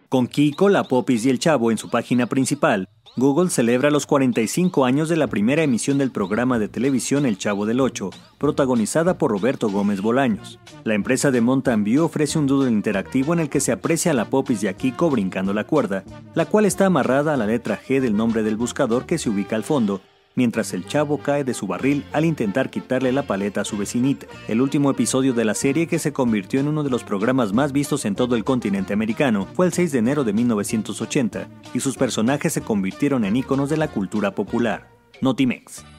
Con Kiko, la Popis y el Chavo en su página principal, Google celebra los 45 años de la primera emisión del programa de televisión El Chavo del Ocho, protagonizada por Roberto Gómez Bolaños. La empresa de Mountain View ofrece un doodle interactivo en el que se aprecia a la Popis y a Kiko brincando la cuerda, la cual está amarrada a la letra G del nombre del buscador que se ubica al fondo, mientras el Chavo cae de su barril al intentar quitarle la paleta a su vecinita. El último episodio de la serie, que se convirtió en uno de los programas más vistos en todo el continente americano, fue el 6 de enero de 1980, y sus personajes se convirtieron en íconos de la cultura popular. Notimex.